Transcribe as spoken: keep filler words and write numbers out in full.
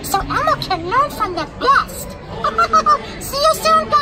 so Elmo can learn from the best. See you soon, guys.